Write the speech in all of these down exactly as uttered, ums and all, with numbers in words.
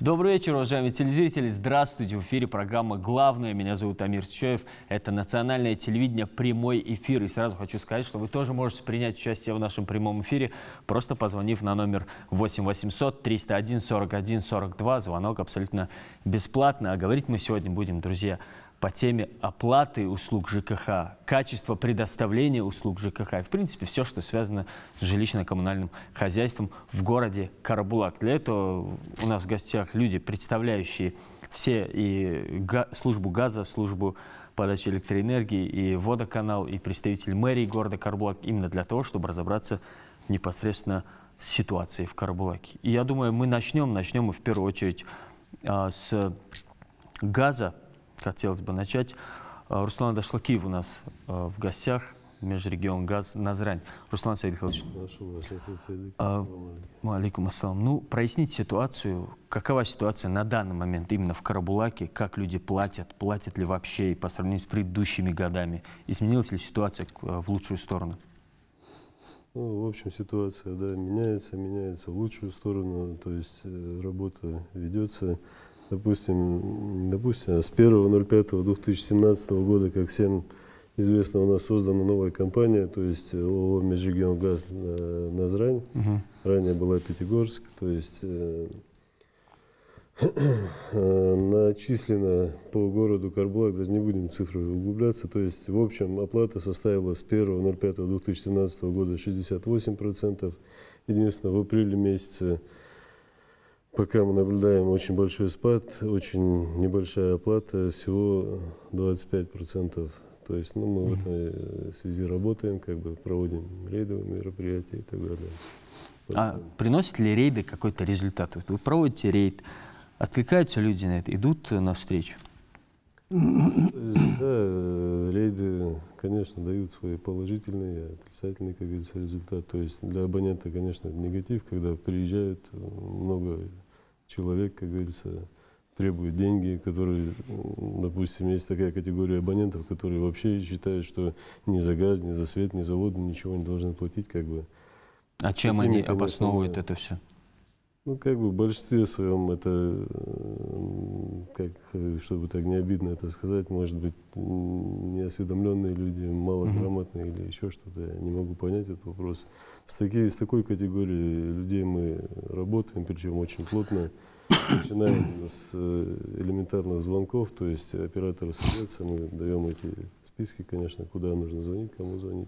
Добрый вечер, уважаемые телезрители. Здравствуйте. В эфире программа «Главное». Меня зовут Амир Чоев. Это национальное телевидение, прямой эфир. И сразу хочу сказать, что вы тоже можете принять участие в нашем прямом эфире, просто позвонив на номер восемь восемьсот триста один сорок один сорок два. Звонок абсолютно бесплатно. А говорить мы сегодня будем, друзья, по теме оплаты услуг ЖКХ, качество предоставления услуг ЖКХ и, в принципе, все, что связано с жилищно-коммунальным хозяйством в городе Карабулак. Для этого у нас в гостях люди, представляющие все и га службу газа, службу подачи электроэнергии, и водоканал, и представители мэрии города Карабулак, именно для того, чтобы разобраться непосредственно с ситуацией в Карабулаке. И я думаю, мы начнем, начнем мы в первую очередь а, с газа. Хотелось бы начать. Руслан Дашлакиев у нас э, в гостях, межрегион газ Назрань. Руслан Саидхович. Алейкум ассалам. Ну, проясните ситуацию. Какова ситуация на данный момент именно в Карабулаке? Как люди платят? Платят ли вообще? И по сравнению с предыдущими годами? Изменилась ли ситуация в лучшую сторону? Ну, в общем, ситуация, да, меняется, меняется в лучшую сторону. То есть э, работа ведется. Допустим, допустим, с первого ноль пятого две тысячи семнадцатого года, как всем известно, у нас создана новая компания, то есть ООО «Межрегион газ Назрань». Uh-huh. Ранее была Пятигорск, то есть э, э, начислено по городу Карабулак, даже не будем цифры углубляться, то есть в общем оплата составила с первого ноль пятого две тысячи семнадцатого года шестьдесят восемь процентов. Единственное, в апреле месяце пока мы наблюдаем очень большой спад, очень небольшая оплата, всего двадцать пять процентов. То есть ну, мы в этой связи работаем, как бы проводим рейдовые мероприятия и так далее. А приносят ли рейды какой-то результат? Вы проводите рейд, откликаются люди на это, идут навстречу? Да, рейды, конечно, дают свои положительные, отрицательные, как говорится, результаты. То есть для абонента, конечно, это негатив, когда приезжают много человек, как говорится, требует деньги, которые, допустим, есть такая категория абонентов, которые вообще считают, что ни за газ, ни за свет, ни за воду ничего не должны платить, как бы. А чем Такими, они конечно, обосновывают это все? Ну, как бы в большинстве своем это, как, чтобы так не обидно это сказать, может быть, неосведомленные люди, малограмотные mm-hmm. или еще что-то, я не могу понять этот вопрос. С, таки, с такой категорией людей мы работаем, причем очень плотно. Начинаем с элементарных звонков, то есть операторы садятся, мы даем эти списки, конечно, куда нужно звонить, кому звонить.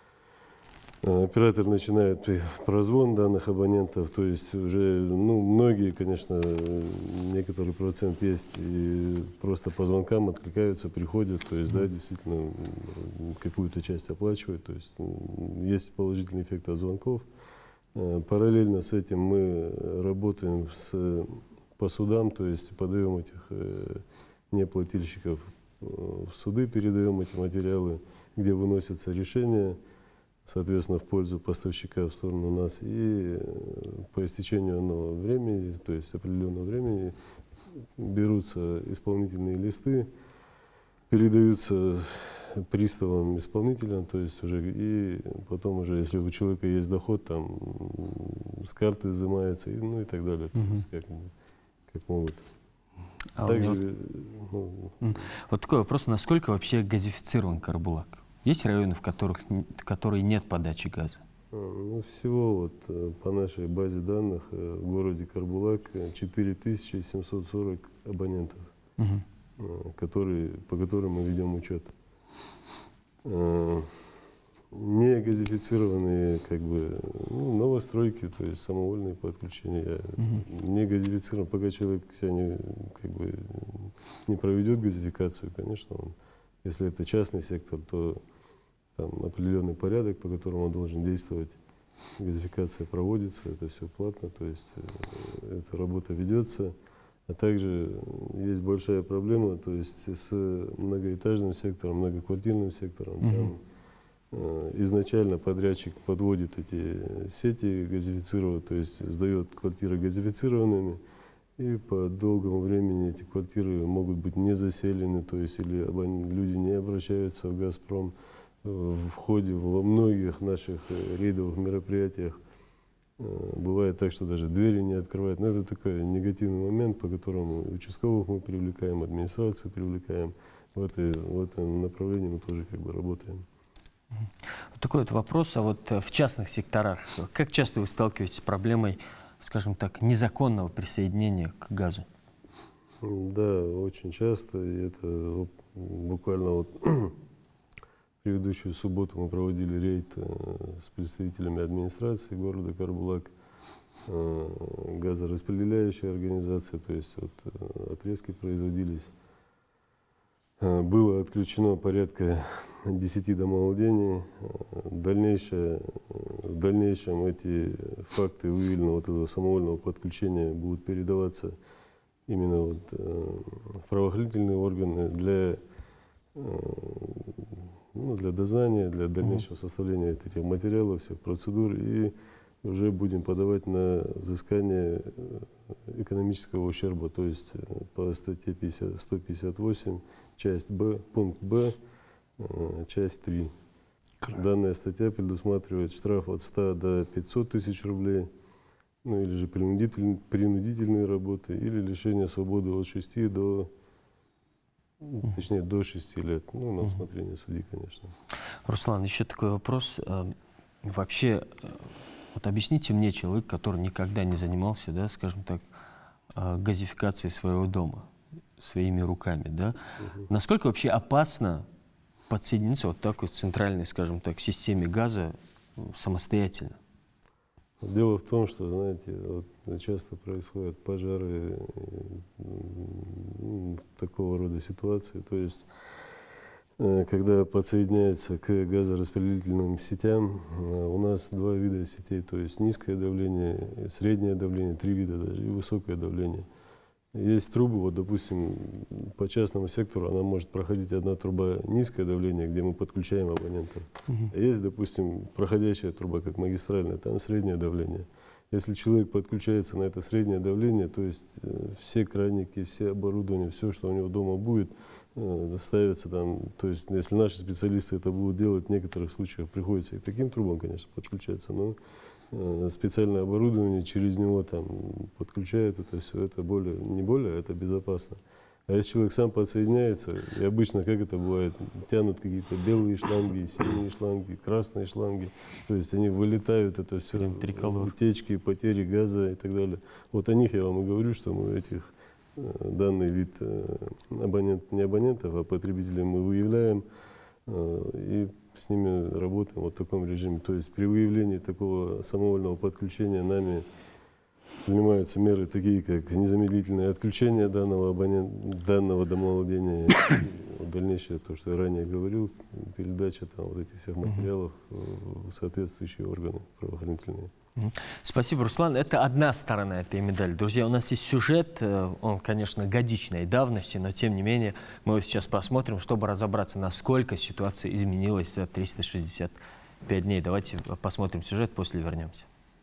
Оператор начинает прозвон данных абонентов, то есть уже, ну, многие, конечно, некоторый процент есть, и просто по звонкам откликаются, приходят, то есть, да, действительно, какую-то часть оплачивают, то есть есть положительный эффект от звонков. Параллельно с этим мы работаем с, по судам, то есть подаем этих неплательщиков в суды, передаем эти материалы, где выносятся решения, соответственно, в пользу поставщика в сторону нас, и по истечению одного времени, то есть определенного времени, берутся исполнительные листы, передаются приставам, исполнителям, то есть уже, и потом уже, если у человека есть доход, там с карты взимается, и, ну и так далее, то есть как, как могут. А Также, вот, ну, вот такой вопрос, насколько вообще газифицирован Карабулак? Есть районы, в которых в которые нет подачи газа? Ну, всего вот по нашей базе данных в городе Карабулак четыре тысячи семьсот сорок абонентов, угу. которые, по которым мы ведем учет. Не газифицированные, как бы, ну, новостройки, то есть самовольные подключения. Угу. Не газифицирован, пока человек себя не, как бы, не проведет газификацию, конечно, он, если это частный сектор, то там определенный порядок, по которому он должен действовать. Газификация проводится, это все платно, то есть э, эта работа ведется. А также есть большая проблема, то есть с многоэтажным сектором, многоквартирным сектором. Mm-hmm. Там, э, изначально подрядчик подводит эти сети газифицировать, то есть сдает квартиры газифицированными, и по долгому времени эти квартиры могут быть не заселены, то есть или люди не обращаются в «Газпром». В ходе, во многих наших рейдовых мероприятиях Бывает так, что даже двери не открывают. Но это такой негативный момент, по которому участковых мы привлекаем, администрацию привлекаем. В, этой, в этом направлении мы тоже как бы работаем. Вот такой вот вопрос. А вот в частных секторах, как часто вы сталкиваетесь с проблемой, скажем так, незаконного присоединения к газу? Да, очень часто. И это буквально вот в предыдущую субботу мы проводили рейд с представителями администрации города Карбулак, газораспределяющей организации, то есть вот отрезки производились. Было отключено порядка десяти домовладений. Дальнейшее, в дальнейшем эти факты выявленного вот этого самовольного подключения будут передаваться именно вот, в правоохранительные органы для, ну, для дознания, для дальнейшего составления этих материалов, всех процедур. И уже будем подавать на взыскание экономического ущерба, то есть по статье сто пятьдесят восемь, часть Б, пункт Б, часть три. Данная статья предусматривает штраф от ста до пятисот тысяч рублей, ну или же принудительные, принудительные работы, или лишение свободы от шести до, точнее, до шести лет, ну, на усмотрение судьи, конечно. Руслан, еще такой вопрос. Вообще, вот объясните мне, человек, который никогда не занимался, да, скажем так, газификацией своего дома своими руками, да, угу. Насколько вообще опасно подсоединиться вот так вот в центральной, скажем так, системе газа самостоятельно? Дело в том, что, знаете, вот часто происходят пожары, ну, такого рода ситуации, то есть когда подсоединяются к газораспределительным сетям, у нас два вида сетей, то есть низкое давление, среднее давление, три вида даже, и высокое давление. Есть трубы, вот, допустим, по частному сектору она может проходить одна труба низкое давление, где мы подключаем абонентов. Uh-huh. А есть, допустим, проходящая труба, как магистральная, там среднее давление. Если человек подключается на это среднее давление, то есть э, все краники, все оборудование, все, что у него дома будет, э, ставится там. То есть если наши специалисты это будут делать, в некоторых случаях приходится и к таким трубам, конечно, подключаться, но э, специальное оборудование через него там подключают это все, это более, не более, это безопасно. А если человек сам подсоединяется, и обычно, как это бывает, тянут какие-то белые шланги, синие шланги, красные шланги, то есть они вылетают, это все, утечки, потери газа и так далее. Вот о них я вам и говорю, что мы этих, данный вид абонент, не абонентов, а потребителей мы выявляем и с ними работаем вот в таком режиме. То есть при выявлении такого самовольного подключения нами принимаются меры такие, как незамедлительное отключение данного абонента, данного домовладения, дальнейшее, то, что я ранее говорил, передача там вот этих всех материалов в соответствующие органы правоохранительные. Спасибо, Руслан. Это одна сторона этой медали. Друзья, у нас есть сюжет, он, конечно, годичной давности, но тем не менее мы его сейчас посмотрим, чтобы разобраться, насколько ситуация изменилась за триста шестьдесят пять дней. Давайте посмотрим сюжет, после вернемся.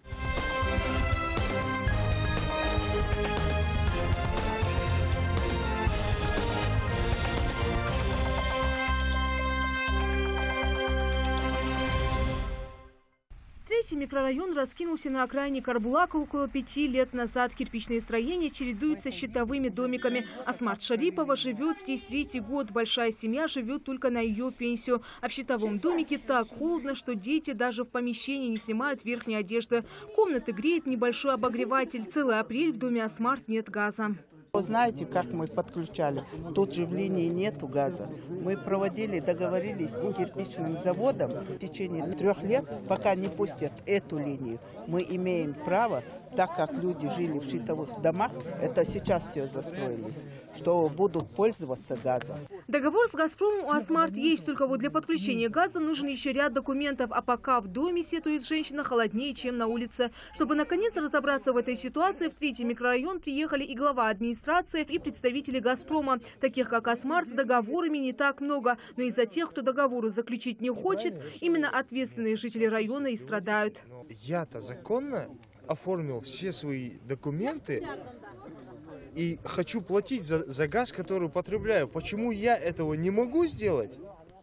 Третий микрорайон раскинулся на окраине Карбулака около пяти лет назад. Кирпичные строения чередуются с щитовыми домиками. Асмат Шарипова живет здесь третий год. Большая семья живет только на ее пенсию. А в щитовом домике так холодно, что дети даже в помещении не снимают верхней одежды. Комнаты греет небольшой обогреватель. Целый апрель в доме Асмат нет газа. Вы знаете, как мы подключали? Тут же в линии нету газа. Мы проводили, договорились с кирпичным заводом в течение трех лет, пока не пустят эту линию. Мы имеем право, так как люди жили в щитовых домах, это сейчас все застроились, что будут пользоваться газом. Договор с «Газпромом» у «Асмарт» есть, только вот для подключения газа нужен еще ряд документов. А пока в доме, сетует женщина, холоднее, чем на улице. Чтобы наконец разобраться в этой ситуации, в третий микрорайон приехали и глава администрации, и представители «Газпрома». Таких, как «Асмарт», с договорами не так много. Но из-за тех, кто договоры заключить не хочет, именно ответственные жители района и страдают. Я-то законно оформил все свои документы и хочу платить за, за газ, который потребляю. Почему я этого не могу сделать?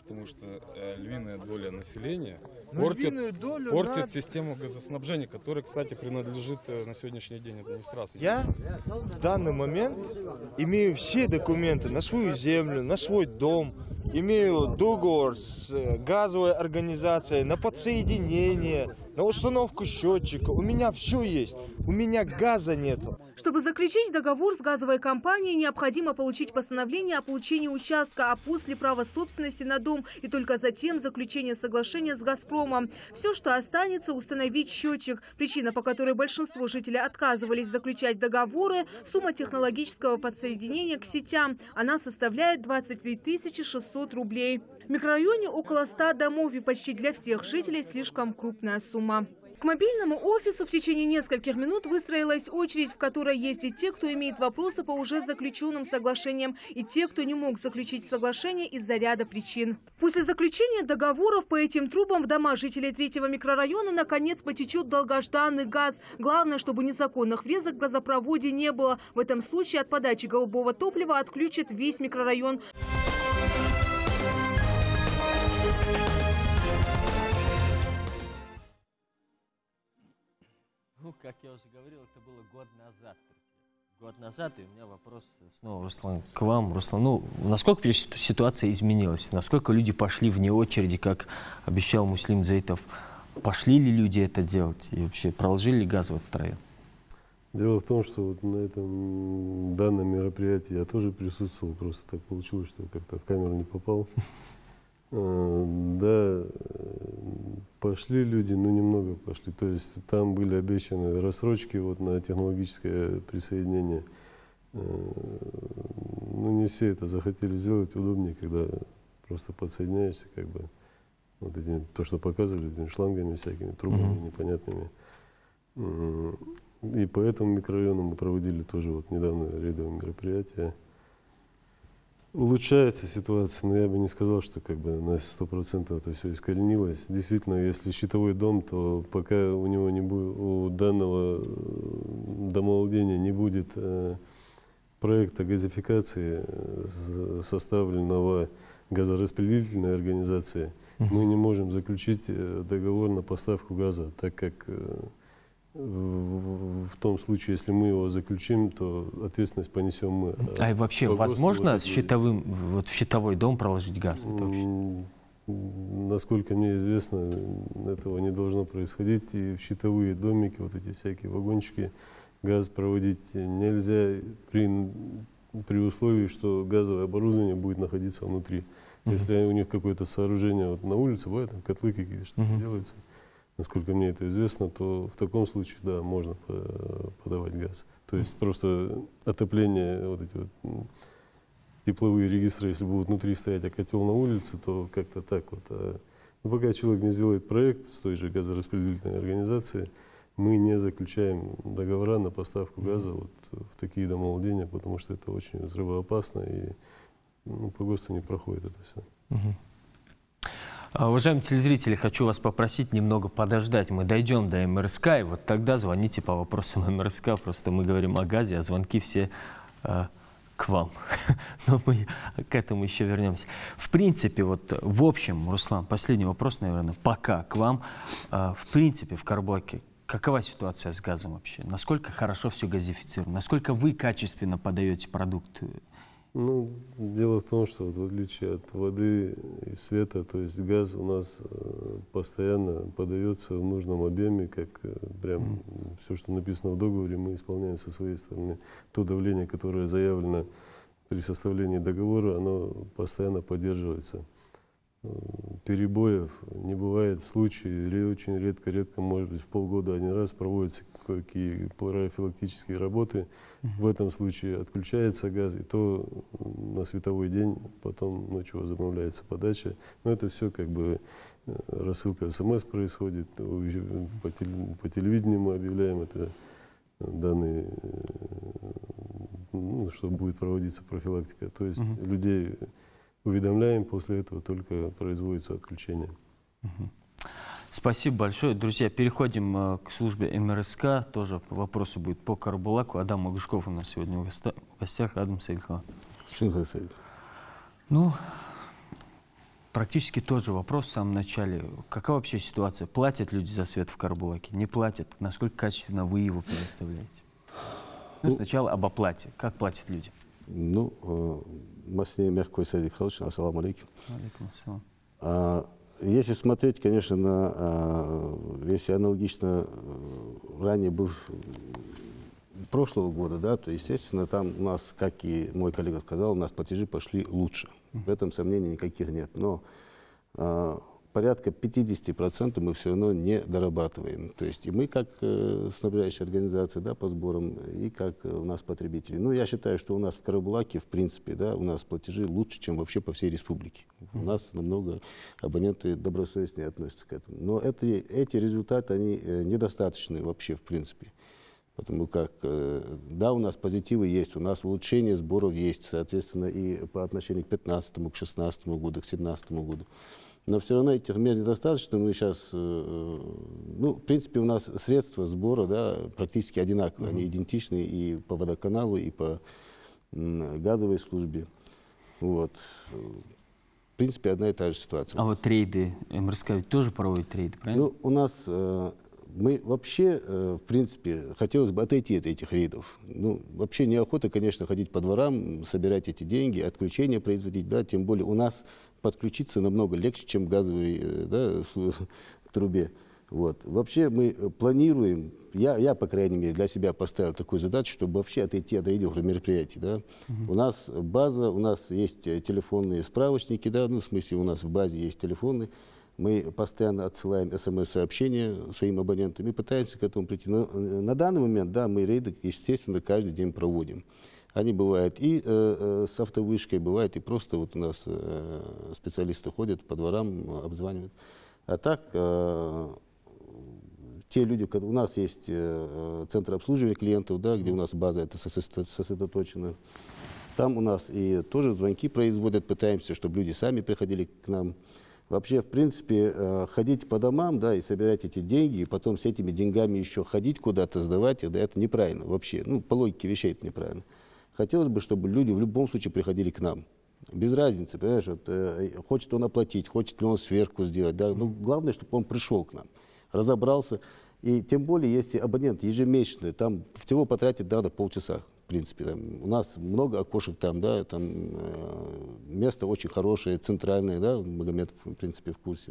потому что э, львиная доля населения Но портит, львиную долю портит надо- систему газоснабжения, которая, кстати, принадлежит э, на сегодняшний день администрации. Я в данный момент имею все документы на свою землю, на свой дом, имею договор с э, газовой организацией на подсоединение, на установку счетчика. У меня все есть, у меня газа нету. Чтобы заключить договор с газовой компанией, необходимо получить постановление о получении участка, а после право собственности на дом и только затем заключение соглашения с «Газпромом». Все, что останется, установить счетчик. Причина, по которой большинство жителей отказывались заключать договоры – сумма технологического подсоединения к сетям. Она составляет двадцать три тысячи шестьсот рублей. В микрорайоне около ста домов и почти для всех жителей слишком крупная сумма. К мобильному офису в течение нескольких минут выстроилась очередь, в которой есть и те, кто имеет вопросы по уже заключенным соглашениям, и те, кто не мог заключить соглашение из-за ряда причин. После заключения договоров по этим трубам в дома жителей третьего микрорайона наконец потечет долгожданный газ. Главное, чтобы незаконных врезок в газопроводе не было. В этом случае от подачи голубого топлива отключат весь микрорайон. Ну, как я уже говорил, это было год назад. Год назад, и у меня вопрос снова, Руслан, к вам. Руслан, ну, насколько ситуация изменилась? Насколько люди пошли вне очереди, как обещал Муслим Заитов? Пошли ли люди это делать? И вообще, проложили ли газ в этот район? Дело в том, что вот на этом данном мероприятии я тоже присутствовал. Просто так получилось, что как-то в камеру не попал. Да, пошли люди, но немного пошли. То есть там были обещаны рассрочки вот на технологическое присоединение. Ну, не все это захотели сделать. Удобнее, когда просто подсоединяешься, как бы, вот эти, то, что показывали, этими шлангами всякими, трубами mm-hmm. непонятными. И по этому микрорайону мы проводили тоже вот недавно рейдовые мероприятия. Улучшается ситуация, но я бы не сказал, что как бы на сто процентов это все искоренилось. Действительно, если щитовой дом, то пока у него не будет, у данного домовладения не будет э, проекта газификации э, составленного газораспределительной организацией, мы не можем заключить э, договор на поставку газа, так как э, в том случае, если мы его заключим, то ответственность понесем мы. А вообще По возможно вот с щитовым, вот в щитовой дом проложить газ? Это вообще? Насколько мне известно, этого не должно происходить. И в щитовые домики, вот эти всякие вагончики, газ проводить нельзя при, при условии, что газовое оборудование будет находиться внутри. Uh-huh. Если у них какое-то сооружение вот на улице, бывает, там котлы какие-то, что-то uh-huh. делается. Насколько мне это известно, то в таком случае, да, можно подавать газ. То есть просто отопление, вот эти вот тепловые регистры, если будут внутри стоять, а котел на улице, то как-то так вот. А, ну, пока человек не сделает проект с той же газораспределительной организацией, мы не заключаем договора на поставку газа вот в такие домовладения, потому что это очень взрывоопасно и ну, по ГОСТу не проходит это все. Угу. Уважаемые телезрители, хочу вас попросить немного подождать. Мы дойдем до эм эр эс ка, и вот тогда звоните по вопросам эм эр эс ка. Просто мы говорим о газе, а звонки все э, к вам. Но мы к этому еще вернемся. В принципе, вот в общем, Руслан, последний вопрос, наверное, пока к вам. Э, в принципе, в Карбулаке какова ситуация с газом вообще? Насколько хорошо все газифицировано? Насколько вы качественно подаете продукты? Ну, дело в том, что вот, в отличие от воды и света, то есть газ у нас э, постоянно подается в нужном объеме, как э, прям mm. все, что написано в договоре, мы исполняем со своей стороны. То давление, которое заявлено при составлении договора, оно постоянно поддерживается. Перебоев не бывает в случае, очень редко-редко, может быть, в полгода один раз проводятся какие профилактические работы. Uh-huh. В этом случае отключается газ, и то на световой день, потом ночью возобновляется подача. Но это все как бы рассылка СМС происходит, по, теле, по телевидению мы объявляем это данные, ну, что будет проводиться профилактика. То есть uh-huh. людей уведомляем, после этого только производится отключение. Угу. Спасибо большое. Друзья, переходим э, к службе эм эр эс ка. Тоже вопросы будут по Карбулаку. Адам Магушков у нас сегодня в гостях. Адам Саидхович. Ну, Практически тот же вопрос в самом начале. Какая вообще ситуация? Платят люди за свет в Карабулаке? Не платят? Насколько качественно вы его предоставляете? Ну, сначала об оплате. Как платят люди? Ну, э, Масне Мягкой Садик Халыч, ассаламу алейкум. Алейкум ассалам. А, если смотреть, конечно, на, а, если аналогично а, ранее был прошлого года, да, то, естественно, там у нас, как и мой коллега сказал, у нас платежи пошли лучше. В этом сомнений никаких нет. Но а, порядка пятидесяти процентов мы все равно не дорабатываем. То есть и мы, как э, снабжающая организация, да, по сборам, и как э, у нас потребители. Ну, я считаю, что у нас в Карабулаке, в принципе, да, у нас платежи лучше, чем вообще по всей республике. У нас намного абоненты добросовестнее относятся к этому. Но это, эти результаты, они э, недостаточны вообще, в принципе. Потому как, э, да, у нас позитивы есть, у нас улучшение сборов есть, соответственно, и по отношению к пятнадцатому, к шестнадцатому году, к семнадцатому году. Но все равно этих мер недостаточно. Мы сейчас, э, ну, в принципе, у нас средства сбора, да, практически одинаковые, mm-hmm. они идентичны и по водоканалу, и по м, газовой службе. Вот. В принципе, одна и та же ситуация. А вот рейды, эм эр эс ка ведь тоже проводит рейды, правильно? Ну, у нас, э, мы вообще, э, в принципе, хотелось бы отойти от этих рейдов. Ну, вообще неохота, конечно, ходить по дворам, собирать эти деньги, отключения производить, да, тем более у нас подключиться намного легче, чем газовой, да, к трубе. Вот. Вообще мы планируем, я, я, по крайней мере, для себя поставил такую задачу, чтобы вообще отойти от рейдовых мероприятий. Да. Uh-huh. У нас база, у нас есть телефонные справочники, да, ну, в смысле у нас в базе есть телефоны. Мы постоянно отсылаем эс эм эс-сообщения своим абонентам и пытаемся к этому прийти. Но на данный момент, да, мы рейды, естественно, каждый день проводим. Они бывают и э, э, с автовышкой, бывает и просто вот у нас э, специалисты ходят по дворам, обзванивают. А так, э, те люди, у нас есть э, центр обслуживания клиентов, да, где у нас база это сосредоточена. Там у нас и тоже звонки производят, пытаемся, чтобы люди сами приходили к нам. Вообще, в принципе, э, ходить по домам, да, и собирать эти деньги, и потом с этими деньгами еще ходить куда-то, сдавать их, да, это неправильно вообще. Ну, по логике вещей это неправильно. Хотелось бы, чтобы люди в любом случае приходили к нам. Без разницы, понимаешь, вот, э, хочет он оплатить, хочет ли он сверху сделать. Да? Ну, главное, чтобы он пришел к нам, разобрался. И тем более, если абонент ежемесячный, там всего потратить надо полчаса. В принципе, там, у нас много окошек там, да, там э, место очень хорошее, центральное, да, Магомед, в принципе, в курсе.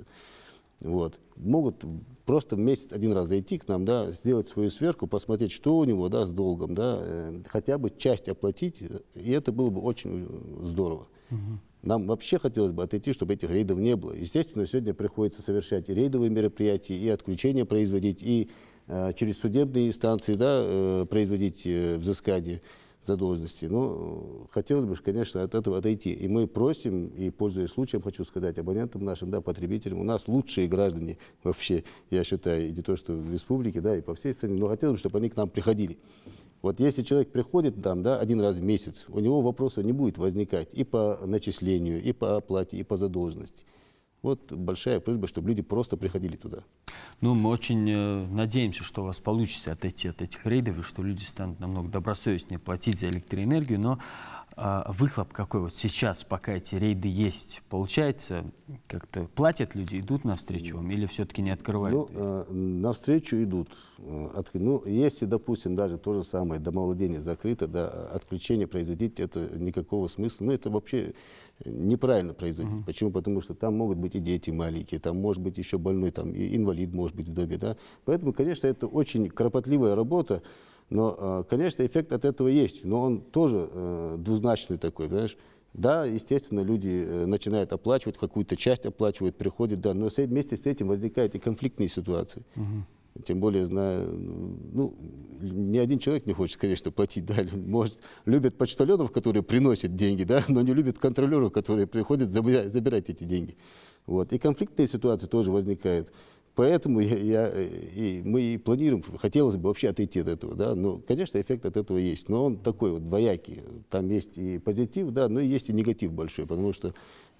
Вот. Могут просто в месяц один раз зайти к нам, да, сделать свою сверку, посмотреть, что у него, да, с долгом, да, э, хотя бы часть оплатить, и это было бы очень здорово. Угу. Нам вообще хотелось бы отойти, чтобы этих рейдов не было. Естественно, сегодня приходится совершать и рейдовые мероприятия, и отключения производить, и э, через судебные инстанции, да, э, производить э, взыскание задолженности. Но хотелось бы, конечно, от этого отойти. И мы просим, и пользуясь случаем, хочу сказать абонентам нашим, да, потребителям, у нас лучшие граждане вообще, я считаю, и не то, что в республике, да, и по всей стране, но хотелось бы, чтобы они к нам приходили. Вот если человек приходит там, да, один раз в месяц, у него вопросов не будет возникать и по начислению, и по оплате, и по задолженности. Вот большая просьба, чтобы люди просто приходили туда. Ну, мы очень э, надеемся, что у вас получится отойти от этих рейдов, и что люди станут намного добросовестнее платить за электроэнергию, но э, выхлоп какой вот сейчас, пока эти рейды есть, получается, как-то платят люди, идут навстречу вам, или все-таки не открывают? Ну, э, навстречу идут. От, ну, если, допустим, даже то же самое домовладение закрыто, да, отключение производить, это никакого смысла, ну, это вообще неправильно производить. Uh-huh. Почему? Потому что там могут быть и дети маленькие, там может быть еще больной, там и инвалид может быть в доме, да. Поэтому, конечно, это очень кропотливая работа, но, конечно, эффект от этого есть, но он тоже э, двузначный такой, понимаешь. Да, естественно, люди э, начинают оплачивать, какую-то часть оплачивают, приходят, да, но вместе с этим возникают и конфликтные ситуации. Uh-huh. Тем более, знаю, ну, ни один человек не хочет, конечно, платить, да, может, любят почтальонов, которые приносят деньги, да, но не любят контролеров, которые приходят забирать, забирать эти деньги. Вот. И конфликтные ситуации тоже возникают. Поэтому я, я, и мы и планируем, хотелось бы вообще отойти от этого, да, но, конечно, эффект от этого есть, но он такой вот двоякий. Там есть и позитив, да, но и есть и негатив большой, потому что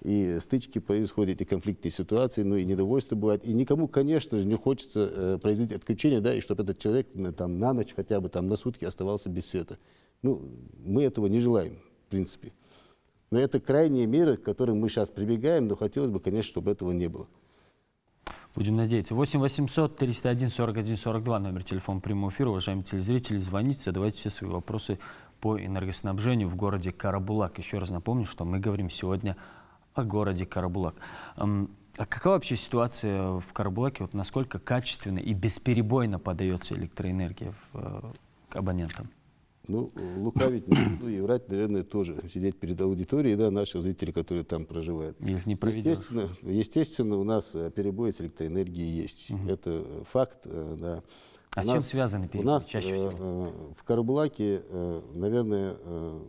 и стычки происходят, и конфликтные ситуации, ну и недовольство бывает. И никому, конечно же, не хочется э, производить отключение, да, и чтобы этот человек там, на ночь, хотя бы там, на сутки оставался без света. Ну, мы этого не желаем, в принципе. Но это крайние меры, к которым мы сейчас прибегаем, но хотелось бы, конечно, чтобы этого не было. Будем надеяться. восемь восемьсот триста один сорок один сорок два, номер телефона прямого эфира. Уважаемые телезрители, звоните, задавайте все свои вопросы по энергоснабжению в городе Карабулак. Еще раз напомню, что мы говорим сегодня о городе Карабулак. А какова вообще ситуация в Карабулаке? Вот насколько качественно и бесперебойно подается электроэнергия в, к абонентам? Ну, лукавить не буду и врать, наверное, тоже. Сидеть перед аудиторией, да, наших зрителей, которые там проживают. Их не естественно, естественно, у нас перебои с электроэнергией есть. Угу. Это факт, да. А у с нас, чем связаны перебои у нас, чаще всего? Э, в Карабулаке, э, наверное, э,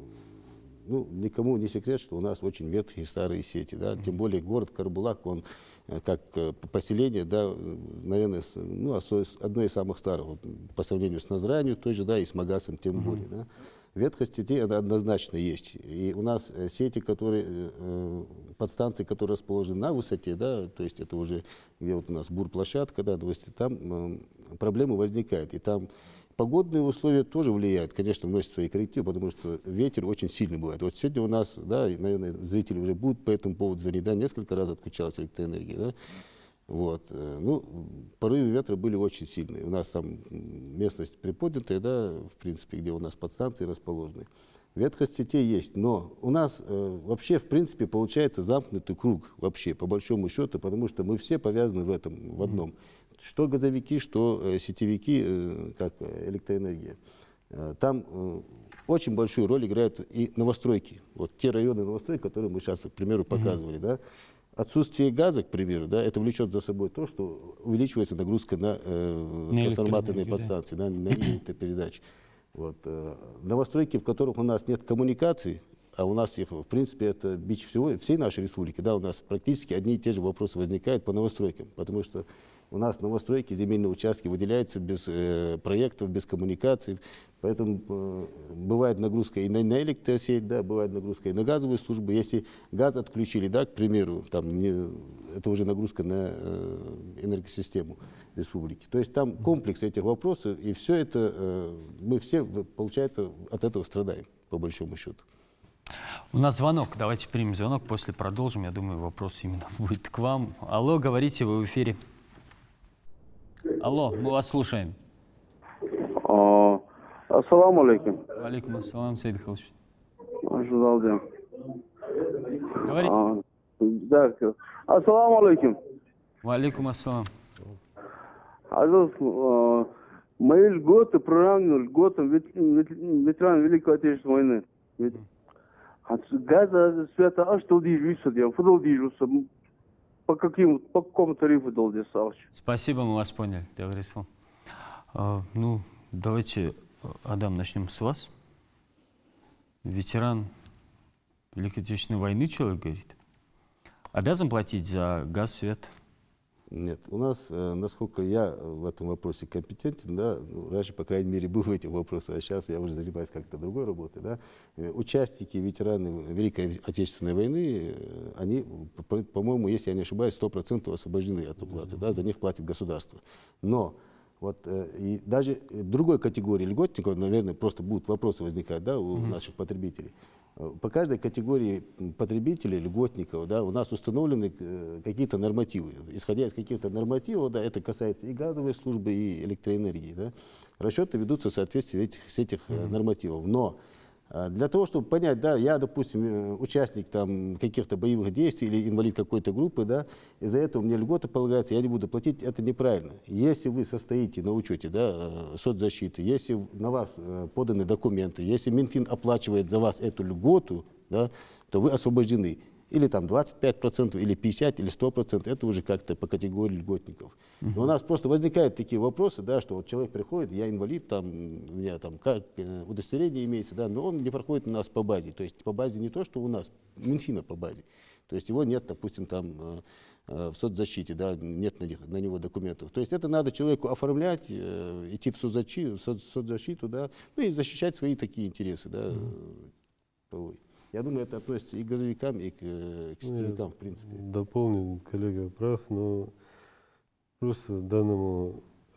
ну, никому не секрет, что у нас очень ветхие старые сети, да, mm-hmm. тем более город Карабулак, он как поселение, да, наверное, ну, одно из самых старых, вот, по сравнению с Назранью, той же, да, и с Магасом, тем mm-hmm. более, да. Ветхость сетей однозначно есть. И у нас сети, которые, э, подстанции, которые расположены на высоте, да, то есть это уже, где вот у нас бурплощадка, да, там э, проблемы возникают. И там погодные условия тоже влияют, конечно, вносят свои коррективы, потому что ветер очень сильный бывает. Вот сегодня у нас, да, наверное, зрители уже будут по этому поводу звонить, да, несколько раз отключалась электроэнергия, да. Вот. Ну, порывы ветра были очень сильные. У нас там местность приподнятая, да, в принципе, где у нас подстанции расположены. Ветхость сетей есть, но у нас э, вообще, в принципе, получается замкнутый круг вообще, по большому счету, потому что мы все повязаны в этом, в одном. Что газовики, что э, сетевики, э, как электроэнергия. Э, там э, очень большую роль играют и новостройки. Вот те районы новостроек, которые мы сейчас, к примеру, показывали, mm-hmm. да. Отсутствие газа, к примеру, да, это влечет за собой то, что увеличивается нагрузка на э, трансформаторные подстанции, да, на электропередачи. Вот, э, новостройки, в которых у нас нет коммуникаций, а у нас их, в принципе, это бич всего, всей нашей республики, да, у нас практически одни и те же вопросы возникают по новостройкам, потому что у нас новостройки, земельные участки выделяются без э, проектов, без коммуникаций, поэтому э, бывает нагрузка и на, на электросеть, да, бывает нагрузка и на газовую службу. Если газ отключили, да, к примеру, там, не, это уже нагрузка на э, энергосистему республики. То есть там комплекс этих вопросов, и все это, э, мы все, получается, от этого страдаем, по большому счету. У нас звонок, давайте примем звонок, после продолжим. Я думаю, вопрос именно будет к вам. Алло, говорите, вы в эфире. Алло, мы вас слушаем. А, ассаламу алейкум. Алейкум ассалам, Саид Халыч. Говорите. А, да, ассаламу алейкум. Алейкум ассалам. Азиз, а, мои льготы приравнены льготам ветеранам Великой Отечественной войны. Ведь газа, света, аж толдижуся, фудолдижуся. По каким, по какому тарифу долдисалч? Спасибо, мы вас поняли, Таврисал. А, ну, давайте, Адам, начнем с вас. Ветеран Великой Отечественной войны, человек говорит. Обязан платить за газ, свет? Нет, у нас, э, насколько я в этом вопросе компетентен, да, ну, раньше, по крайней мере, был в этих вопросах, а сейчас я уже занимаюсь как-то другой работой, да. Участники, ветераны Великой Отечественной войны, э, они, по-моему, если я не ошибаюсь, сто процентов освобождены от уплаты, да, за них платит государство. Но вот э, и даже другой категории льготников, наверное, просто будут вопросы возникать, да, у mm-hmm. наших потребителей. По каждой категории потребителей, льготников, да, у нас установлены э, какие-то нормативы. Исходя из каких-то нормативов, да, это касается и газовой службы, и электроэнергии. Да, расчеты ведутся в соответствии этих, с этих mm-hmm. нормативов. Но э, для того, чтобы понять, да, я, допустим, участник там, каких-то боевых действий или инвалид какой-то группы, да, из-за этого мне льготы полагаются, я не буду платить, это неправильно. Если вы состоите на учете, да, соцзащиты, если на вас поданы документы, если Минфин оплачивает за вас эту льготу, да, то вы освобождены. Или там двадцать пять процентов, или пятьдесят процентов, или сто процентов, это уже как-то по категории льготников. Uh-huh. Но у нас просто возникают такие вопросы, да, что вот человек приходит, я инвалид, там, у меня там как, э, удостоверение имеется, да, но он не проходит у нас по базе. То есть по базе не то, что у нас, Минфина по базе. То есть его нет, допустим, там э, э, в соцзащите, да, нет на, них, на него документов. То есть это надо человеку оформлять, э, идти в соцзащиту, в соцзащиту, да, ну и защищать свои такие интересы, да, uh-huh. Я думаю, это относится и к газовикам, и к, к сетевикам, в принципе. Дополню, коллега прав, но просто данному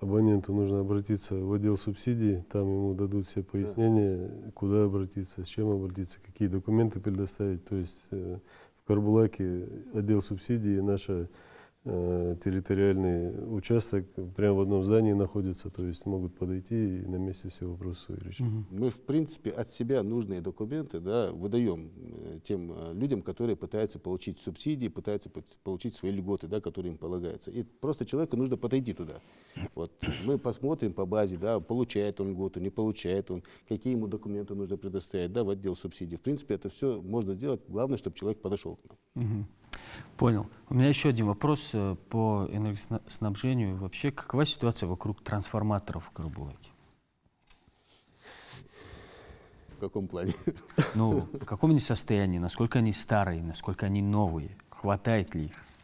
абоненту нужно обратиться в отдел субсидий, там ему дадут все пояснения, куда обратиться, с чем обратиться, какие документы предоставить. То есть э, в Карбулаке отдел субсидий, наша э, территориальный участок прямо в одном здании находится, то есть могут подойти и на месте все вопросы свои решить. Мы, в принципе, от себя нужные документы, да, выдаем э, тем э, людям, которые пытаются получить субсидии, пытаются получить свои льготы, да, которые им полагаются. И просто человеку нужно подойти туда. Вот. Мы посмотрим по базе, да, получает он льготу, не получает он, какие ему документы нужно предоставить, да, в отдел субсидий. В принципе, это все можно сделать. Главное, чтобы человек подошел к нам. Угу. Понял. У меня еще один вопрос по энергоснабжению. Вообще, какова ситуация вокруг трансформаторов в Карбулаке? В каком плане? Ну, в каком они состоянии? Насколько они старые? Насколько они новые? Хватает ли их?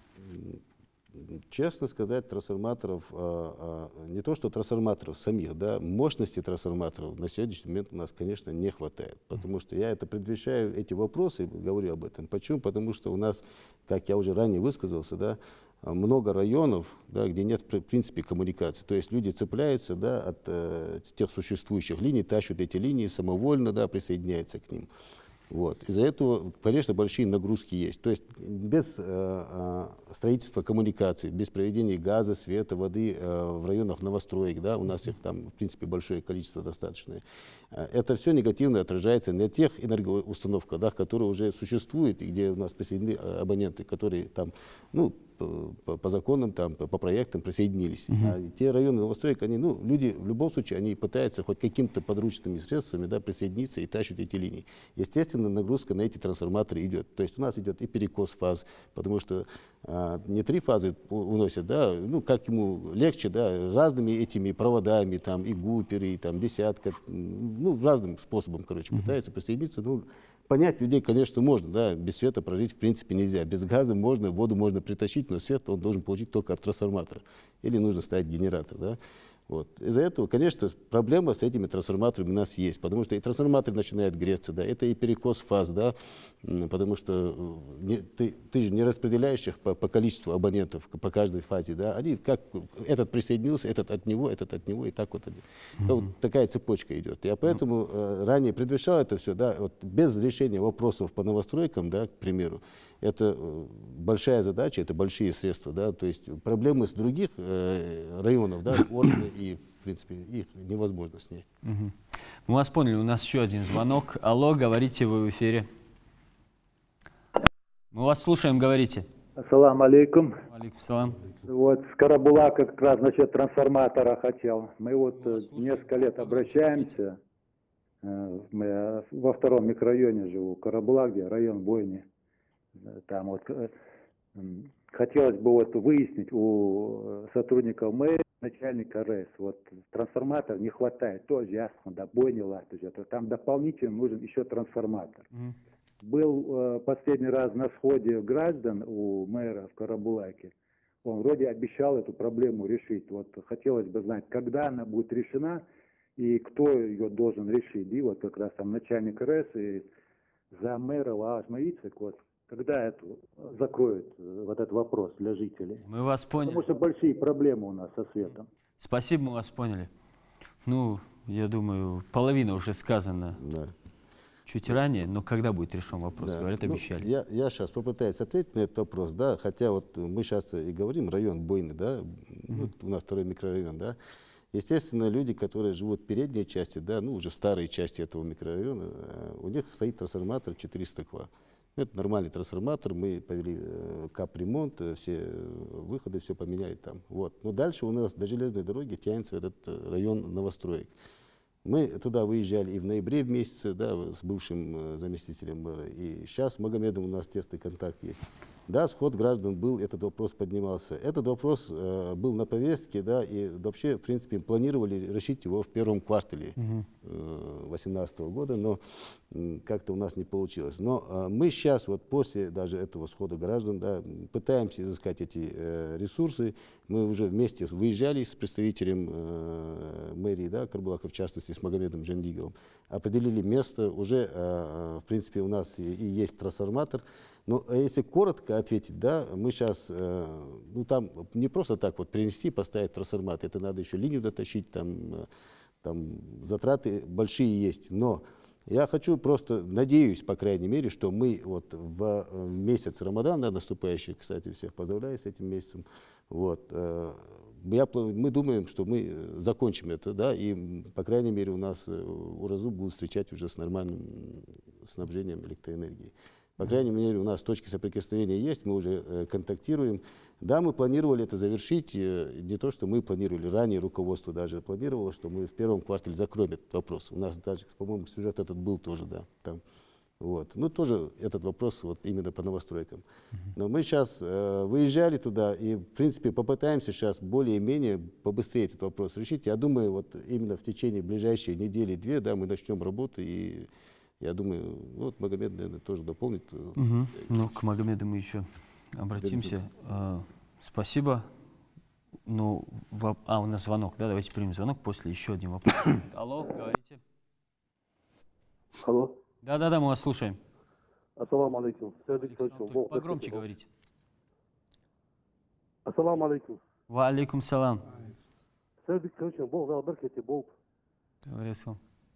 Честно сказать, трансформаторов, а, а, не то что трансформаторов самих, да, мощности трансформаторов на сегодняшний момент у нас, конечно, не хватает. Потому что я это предвещаю, эти вопросы, говорю об этом. Почему? Потому что у нас, как я уже ранее высказался, да, много районов, да, где нет, в принципе, коммуникации. То есть люди цепляются, да, от э, тех существующих линий, тащат эти линии самовольно, да, присоединяются к ним. Вот. Из-за этого, конечно, большие нагрузки есть. То есть без э, э, строительства коммуникаций, без проведения газа, света, воды э, в районах новостроек, да, у нас их там, в принципе, большое количество достаточное, э, это все негативно отражается на тех энергоустановках, да, которые уже существуют, и где у нас присоединены абоненты, которые там, ну, по, по законам, там, по, по проектам присоединились. Uh-huh. А те районы новостроек, они, ну, люди в любом случае, они пытаются хоть какими-то подручными средствами, да, присоединиться и тащат эти линии. Естественно, нагрузка на эти трансформаторы идет. То есть у нас идет и перекос фаз, потому что а, не три фазы уносят, да, ну, как ему легче, да, разными этими проводами, там, и гуперы, и там, десятка, ну, разным способом, короче, uh-huh. пытаются присоединиться, ну, понять людей, конечно, можно, да, без света прожить в принципе нельзя. Без газа можно, воду можно притащить, но свет он должен получить только от трансформатора. Или нужно ставить генератор, да. Вот. Из-за этого, конечно, проблема с этими трансформаторами у нас есть, потому что и трансформатор начинает греться, да, это и перекос фаз, да, потому что не, ты, ты же не распределяешь их по, по количеству абонентов, по каждой фазе, да, они как этот присоединился, этот от него, этот от него, и так вот, mm-hmm. вот такая цепочка идет. Я поэтому э, ранее предвещал это все, да, вот без решения вопросов по новостройкам, да, к примеру, это большая задача, это большие средства, да, то есть проблемы с других э, районов, да, органы, и, в принципе, их невозможно снять. Угу. Мы вас поняли, у нас еще один звонок. Алло, говорите, вы в эфире. Мы вас слушаем, говорите. Ассаламу алейкум. Алейкум салам. Вот с Карабулака как раз насчет трансформатора хотел. Мы вот несколько лет обращаемся. Мы во втором микрорайоне живу, Карабулак, где район Бойни. Там вот хотелось бы вот выяснить у сотрудников мэрии, начальника РЭС, вот трансформатор не хватает, тоже ясно, да, Бойни, Латыжа, там дополнительно нужен еще трансформатор. Mm. Был э, последний раз на сходе граждан у мэра в Карабулаке, он вроде обещал эту проблему решить, вот хотелось бы знать, когда она будет решена и кто ее должен решить, и вот как раз там начальник РЭС и за мэра Лааш Мавицик, вот. Когда это закроют, вот этот вопрос для жителей? Мы вас поняли. Потому что большие проблемы у нас со светом. Спасибо, мы вас поняли. Ну, я думаю, половина уже сказана да. чуть ранее, но когда будет решен вопрос? Да. Говорят, обещали. Ну, я, я сейчас попытаюсь ответить на этот вопрос, да, хотя вот мы сейчас и говорим, район Бойны, да, mm-hmm. вот у нас второй микрорайон, да. Естественно, люди, которые живут в передней части, да, ну, уже в старой части этого микрорайона, у них стоит трансформатор четыреста ква. Это нормальный трансформатор, мы повели э, капремонт, все выходы, все поменяли там. Вот. Но дальше у нас до железной дороги тянется этот район новостроек. Мы туда выезжали и в ноябре в месяце, да, с бывшим э, заместителем мэра, и сейчас с Магомедом у нас тесный контакт есть. Да, сход граждан был, этот вопрос поднимался. Этот вопрос э, был на повестке, да, и вообще, в принципе, планировали решить его в первом квартале две тысячи восемнадцатого года, но э, как-то у нас не получилось. Но э, мы сейчас, вот после даже этого схода граждан, да, пытаемся изыскать эти э, ресурсы. Мы уже вместе выезжали с представителем э, мэрии, да, Карбулака, в частности, с Магомедом Джандиговым, определили место. Уже, э, в принципе, у нас и, и есть трансформатор. Но если коротко ответить, да, мы сейчас, э, ну там не просто так вот принести, поставить трансформатор, это надо еще линию дотащить, там, э, там затраты большие есть. Но я хочу просто, надеюсь, по крайней мере, что мы вот в месяц Рамадана, наступающий, кстати, всех поздравляю с этим месяцем, вот, э, я, мы думаем, что мы закончим это, да, и, по крайней мере, у нас Уразу будут встречать уже с нормальным снабжением электроэнергии. По крайней мере, у нас точки соприкосновения есть, мы уже э, контактируем. Да, мы планировали это завершить, э, не то, что мы планировали, ранее руководство даже планировало, что мы в первом квартале закроем этот вопрос. У нас даже, по-моему, сюжет этот был тоже, да, там. Вот. Ну, тоже этот вопрос вот именно по новостройкам. Но мы сейчас э, выезжали туда и, в принципе, попытаемся сейчас более-менее побыстрее этот вопрос решить. Я думаю, вот именно в течение ближайшей недели-две, да, мы начнем работу, и я думаю, ну, вот Магомед, наверное, тоже дополнит. Угу. Ну, к Магомеду мы еще обратимся. А, спасибо. Ну, в... А, у нас звонок, да, давайте примем звонок, после еще один вопрос. Алло, говорите. Алло. Да-да-да, мы вас слушаем. Ассаламу алейкум. Погромче говорите. Ассаламу алейкум. Ва алейкум салам. Сәбит Кәүчен, Бог да беркеті болып. Говоресал.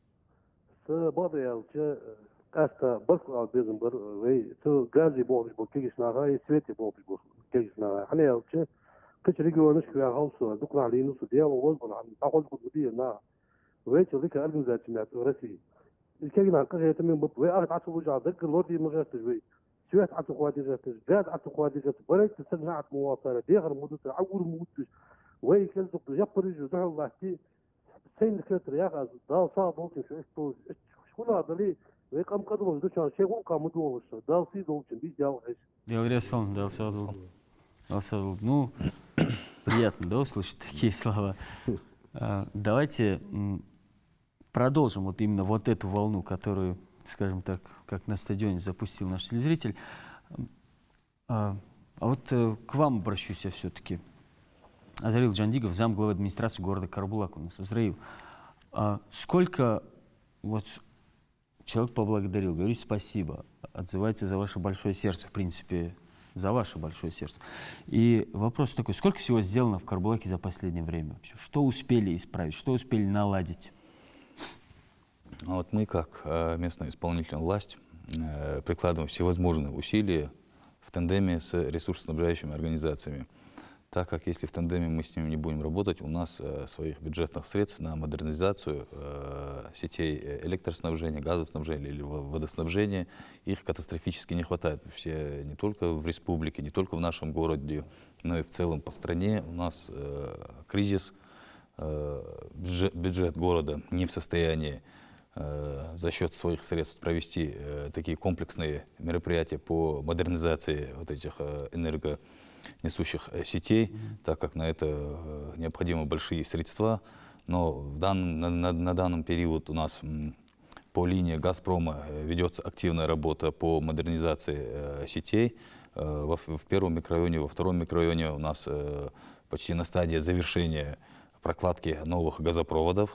С бады әлчі әсті бір безім бір, вей, с гази болып бұл кегіснаға, и свети болып бұл кегіснаға. Хане әлчі, кіч регионыш квя хаусу, дұқна алинусу, диялу өзбін, тақол құд бұдия на, вей, чылдыка организациямет в России. الكلمة قصيرة من بط وأرد عطوا وجع ذكر لوردي مجرد جوي سويت عطوا خوادي جاتش جاد عطوا خوادي جاتش بريت تسمعت مواصلة ديغر مدة عور مدة وي كذب جبر جو ده الله تي سين كتر يا غاز دال صاب ممكن شو إيش شو هذا لي وي قام قدمه دوشان شيء هو قام مدوه وش دال سي دوشن بيجي جاو إيش Говоресал, дал саду. Дал саду. Ну, приятно, да, услышать такие слова. Давайте продолжим вот именно вот эту волну, которую, скажем так, как на стадионе запустил наш телезритель. А, а вот э, к вам обращусь я все-таки. Азраил Джандигов, замглавы администрации города Карабулак у нас. Азраил, а сколько вот человек поблагодарил, говорит спасибо, отзывается за ваше большое сердце, в принципе, за ваше большое сердце. И вопрос такой, сколько всего сделано в Карабулаке за последнее время вообще? Что успели исправить, что успели наладить? А вот мы, как местная исполнительная власть, прикладываем всевозможные усилия в тандеме с ресурсоснабжающими организациями. Так как если в тандеме мы с ними не будем работать, у нас своих бюджетных средств на модернизацию сетей электроснабжения, газоснабжения или водоснабжения, их катастрофически не хватает. Все, не только в республике, не только в нашем городе, но и в целом по стране у нас кризис. Бюджет города не в состоянии э, за счет своих средств провести э, такие комплексные мероприятия по модернизации вот этих э, энергонесущих э, сетей, mm-hmm. так как на это э, необходимы большие средства. Но в данном, на, на, на данном период у нас м, по линии «Газпрома» ведется активная работа по модернизации э, сетей. Э, в, в первом микрорайоне, во втором микрорайоне у нас э, почти на стадии завершения прокладки новых газопроводов.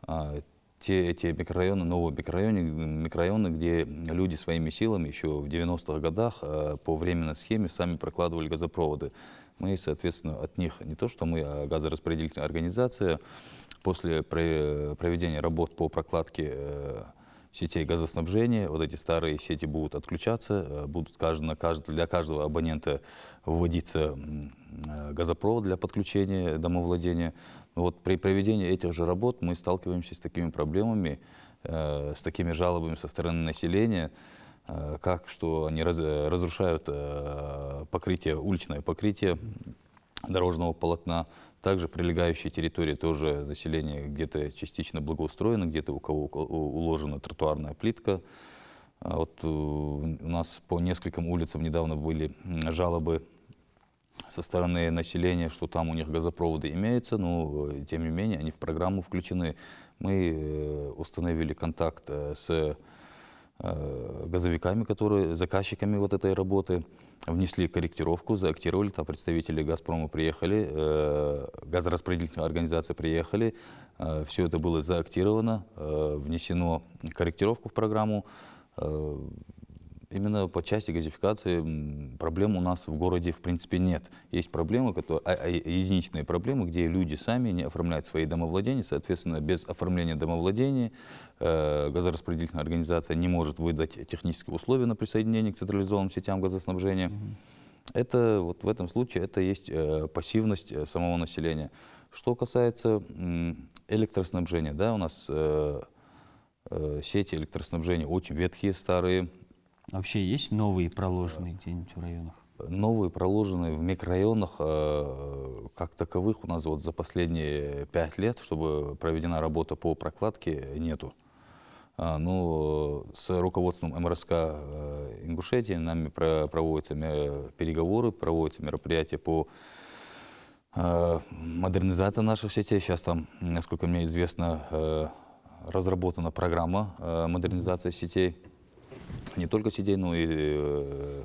Те эти микрорайоны, новые микрорайоны, микрорайоны, где люди своими силами еще в девяностых годах по временной схеме сами прокладывали газопроводы. Мы, соответственно, от них не то, что мы, а газораспределительная организация, после проведения работ по прокладке сетей газоснабжения, вот эти старые сети будут отключаться, будут каждый, на каждый, для каждого абонента выводиться газопровод для подключения домовладения. Но вот при проведении этих же работ мы сталкиваемся с такими проблемами, э, с такими жалобами со стороны населения, э, как что они раз, разрушают э, покрытие, уличное покрытие дорожного полотна. Также прилегающие территории тоже население где-то частично благоустроено, где-то у кого уложена тротуарная плитка. А вот у нас по нескольким улицам недавно были жалобы со стороны населения, что там у них газопроводы имеются, но тем не менее они в программу включены. Мы установили контакт с газовиками, которые заказчиками вот этой работы, внесли корректировку, заактировали, там представители «Газпрома» приехали, газораспределительные организации приехали, все это было заактировано, внесено корректировку в программу. именно по части газификации проблем у нас в городе в принципе нет. Есть проблемы, которые, а, а, единичные проблемы, где люди сами не оформляют свои домовладения, соответственно, без оформления домовладения э, газораспределительная организация не может выдать технические условия на присоединение к централизованным сетям газоснабжения. Mm-hmm. Это вот в этом случае это есть э, пассивность э, самого населения. Что касается э, электроснабжения, да, у нас э, э, сети электроснабжения очень ветхие, старые. Вообще есть новые проложенные где-нибудь в районах? Новые проложенные в микрорайонах, э, как таковых, у нас вот за последние пять лет, чтобы проведена работа по прокладке, нету. А, ну, с руководством эм эр эс ка э, Ингушетии нами про, проводятся переговоры, проводятся мероприятия по э, модернизации наших сетей. Сейчас там, насколько мне известно, э, разработана программа э, модернизации сетей. Не только сетей, но и э,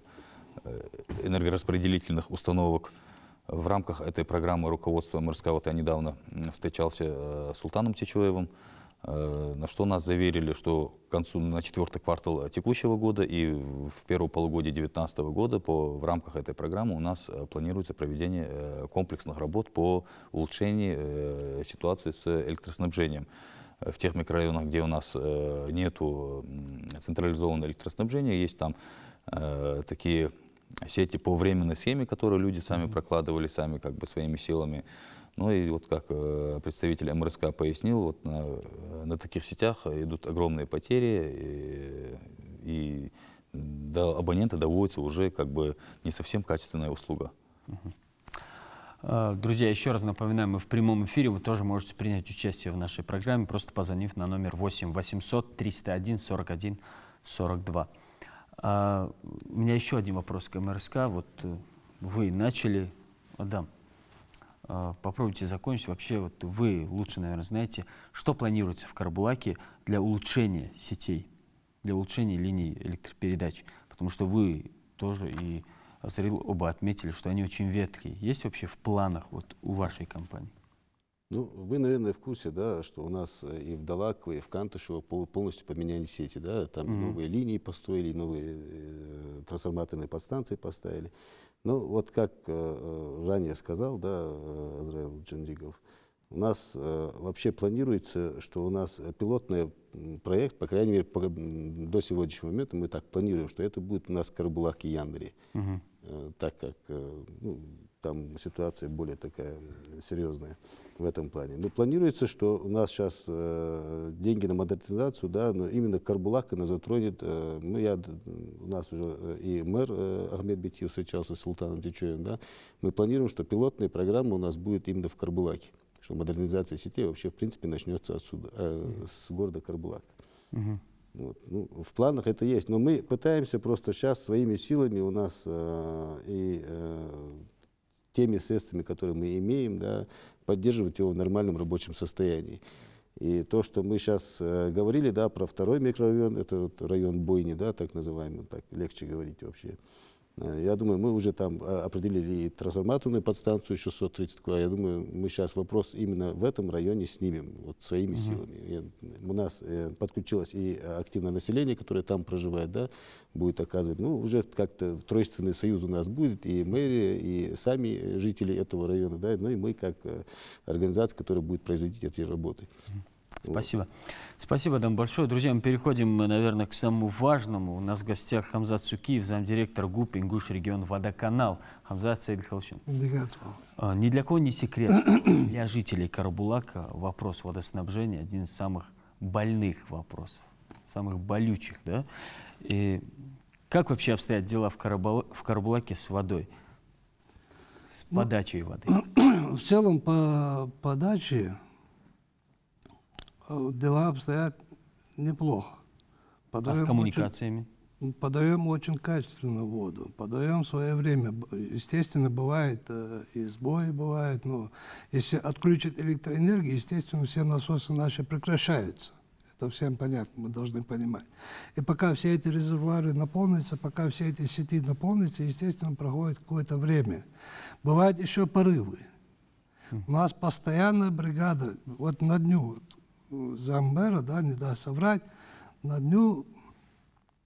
энергораспределительных установок. В рамках этой программы руководства эм эр эс ка, вот я недавно встречался э, с Султаном Течуевым, э, на что нас заверили, что к концу, на четвертый квартал текущего года и в первое полугодие две тысячи девятнадцатого года по, в рамках этой программы у нас э, планируется проведение э, комплексных работ по улучшению э, ситуации с электроснабжением. В тех микрорайонах, где у нас э, нету централизованного электроснабжения, есть там э, такие сети по временной схеме, которые люди сами mm-hmm. прокладывали, сами как бы своими силами. Ну и вот как э, представитель эм эр эс ка пояснил, вот на, на таких сетях идут огромные потери, и, и до абонента доводится уже как бы не совсем качественная услуга. Mm-hmm. Друзья, еще раз напоминаю, мы в прямом эфире, вы тоже можете принять участие в нашей программе, просто позвонив на номер восемь восемьсот триста один сорок один сорок два. А, у меня еще один вопрос к эм эр эс ка. Вот вы начали, Адам, а, попробуйте закончить. Вообще, вот вы лучше, наверное, знаете, что планируется в Карабулаке для улучшения сетей, для улучшения линий электропередач, потому что вы тоже и Азарил оба отметили, что они очень ветхие. Есть вообще в планах вот у вашей компании? Ну, вы, наверное, в курсе, да, что у нас и в Далаково, и в Кантышево полностью поменяли сети, да, там mm-hmm. новые линии построили, новые э, трансформаторные подстанции поставили. Ну, вот как э, ранее сказал, да, Азраил Джанджигов, у нас э, вообще планируется, что у нас пилотный проект, по крайней мере, по, до сегодняшнего момента мы так планируем, что это будет у нас Карабулак и Яндари, uh-huh. э, так как э, ну, там ситуация более такая серьезная в этом плане. Но планируется, что у нас сейчас э, деньги на модернизацию, да, но именно Карабулак она затронет. Э, ну, я, у нас уже и мэр э, Ахмед Бетиев встречался с Султаном Течуевым, да, мы планируем, что пилотная программа у нас будет именно в Карабулаке. Что модернизация сетей вообще, в принципе, начнется отсюда, э, с города Карабулак. Uh-huh. Вот. Ну, в планах это есть, но мы пытаемся просто сейчас своими силами у нас э, и э, теми средствами, которые мы имеем, да, поддерживать его в нормальном рабочем состоянии. И то, что мы сейчас э, говорили, да, про второй микрорайон, это вот район Бойни, да, так называемый, так легче говорить вообще. Я думаю, мы уже там определили и трансформаторную подстанцию шестьсот тридцать. Я думаю, мы сейчас вопрос именно в этом районе снимем вот, своими uh-huh. силами. И у нас э, подключилось и активное население, которое там проживает, да, будет оказывать. Ну, уже как-то тройственный союз у нас будет, и мэрия, и сами жители этого района, да, ну и мы как э, организация, которая будет производить эти работы. Uh-huh. Спасибо. Спасибо, Адам, большое. Друзья, мы переходим, наверное, к самому важному. У нас в гостях Хамзат Сукиев, замдиректор ГУП «Ингуш регион Водоканал». Хамзат Саидхалович. Ни для кого не секрет. Для жителей Карабулака вопрос водоснабжения один из самых больных вопросов, самых болючих. Да? И как вообще обстоят дела в, Карабул... в Карабулаке с водой, с подачей воды? В целом по подаче дела обстоят неплохо. Подаем а с коммуникациями? Очень, подаем очень качественную воду, подаем в свое время. Естественно, бывает и сбои бывают, но если отключат электроэнергию, естественно, все насосы наши прекращаются. Это всем понятно, мы должны понимать. И пока все эти резервуары наполнятся, пока все эти сети наполнятся, естественно, проходит какое-то время. Бывают еще порывы. У нас постоянная бригада, вот на дню, замбера, да, не даст соврать, на дню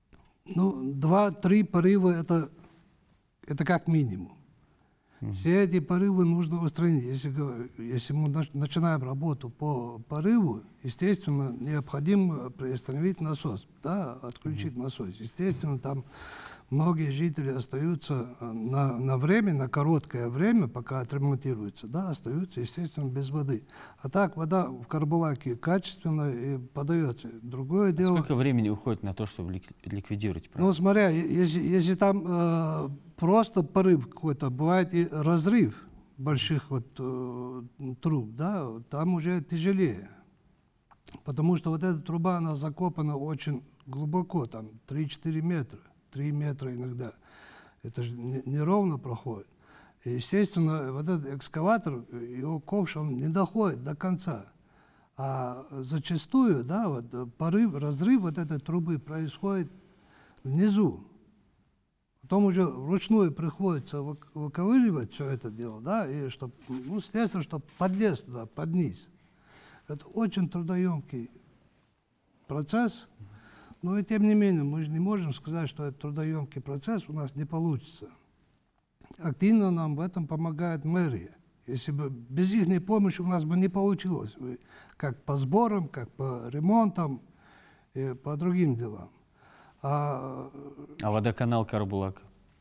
Ну, два-три порыва это, это как минимум. Все эти порывы нужно устранить. Если, если мы начинаем работу по порыву, естественно, необходимо приостановить насос, да, отключить насос. Естественно, там многие жители остаются на, на время, на короткое время, пока отремонтируются, да, остаются, естественно, без воды. А так вода в Карабулаке качественная и подается. Другое дело... Сколько времени уходит на то, чтобы ликвидировать? Ну, смотря, если, если там э, просто порыв какой-то, бывает и разрыв больших вот э, труб, да, там уже тяжелее. Потому что вот эта труба, она закопана очень глубоко, там три-четыре метра. три метра иногда. Это же неровно проходит. И, естественно, вот этот экскаватор, его ковш, он не доходит до конца. А зачастую, да, вот порыв, разрыв вот этой трубы происходит внизу. Потом уже вручную приходится выковыривать все это дело, да, и чтобы, ну, естественно, чтобы подлез туда, под низ. Это очень трудоемкий процесс. Но и тем не менее, мы же не можем сказать, что это трудоемкий процесс у нас не получится. Активно нам в этом помогает мэрия. Если бы без их помощи у нас бы не получилось, как по сборам, как по ремонтам и по другим делам. А, а водоканал Карабулак?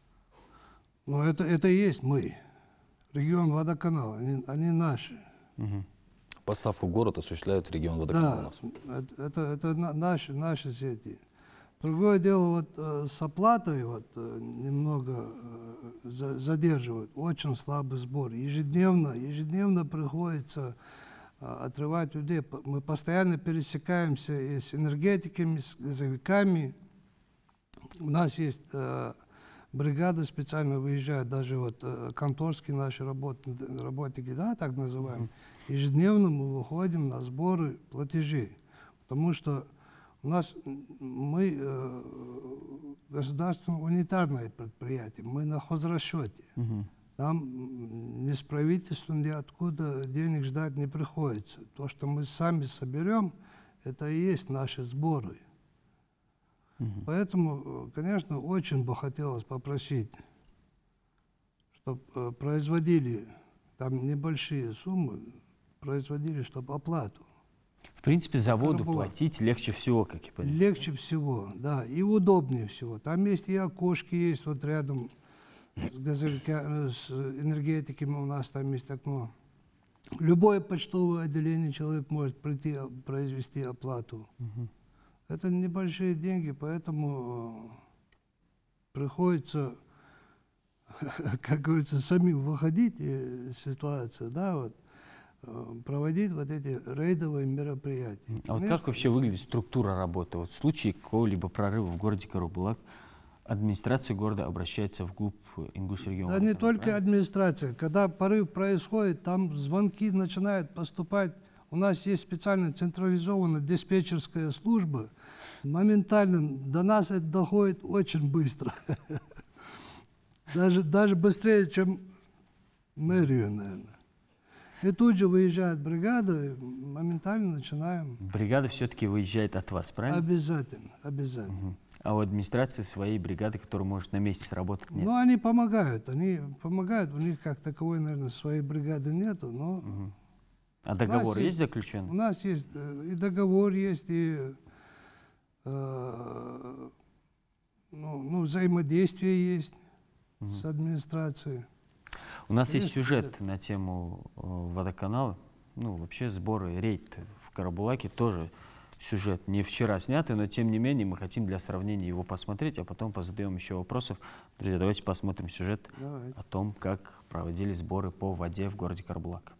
Ну, это, это и есть мы. Регион водоканала, они, они наши. Угу. Поставку в город осуществляют регион водоканала. Да, у нас. это, это, это наши, наши сети. Другое дело, вот э, с оплатой вот, э, немного э, за, задерживают. Очень слабый сбор. Ежедневно, ежедневно приходится э, отрывать людей. Мы постоянно пересекаемся и с энергетиками, с газовиками. У нас есть э, бригады специально выезжают, даже вот э, конторские наши работ, работники, да, так называемые. Ежедневно мы выходим на сборы платежей, потому что у нас мы э, государственное унитарное предприятие, мы на хозрасчете. Угу. Нам ни с правительства, ни откуда денег ждать не приходится. То, что мы сами соберем, это и есть наши сборы. Угу. Поэтому, конечно, очень бы хотелось попросить, чтобы э, производили там небольшие суммы, производили, чтобы оплату. В принципе, за воду платить легче всего, как я понимаю. Легче всего, да, и удобнее всего. Там есть и окошки, есть вот рядом с газовиками, с энергетиками у нас там есть окно. Любое почтовое отделение человек может прийти, произвести оплату. Угу. Это небольшие деньги, поэтому приходится, как говорится, самим выходить из ситуации, да, вот, проводить вот эти рейдовые мероприятия. А вот Конечно, как вообще выглядит структура работы? Вот в случае какого-либо прорыва в городе Карабулак администрация города обращается в ГУП Ингушрегиона? Да не только правильно? Администрация. Когда порыв происходит, там звонки начинают поступать. У нас есть специальная централизованная диспетчерская служба. Моментально до нас это доходит очень быстро. Даже, даже быстрее, чем мэрию, наверное. И тут же выезжает бригада, и моментально начинаем. Бригада все-таки выезжает от вас, правильно? Обязательно, обязательно. Угу. А у администрации своей бригады, которая может на месте сработать, нет? Ну, они помогают, они помогают. У них как таковой, наверное, своей бригады нету, но... Угу. А договор есть, есть заключен? У нас есть и договор есть, и э, ну, ну, взаимодействие есть угу. с администрацией. У нас есть сюжет на тему э, водоканала, ну, вообще сборы, рейд в Карабулаке, тоже сюжет не вчера снятый, но тем не менее мы хотим для сравнения его посмотреть, а потом позадаем еще вопросов. Друзья, давайте посмотрим сюжет Давай. о том, как проводили сборы по воде в городе Карабулак.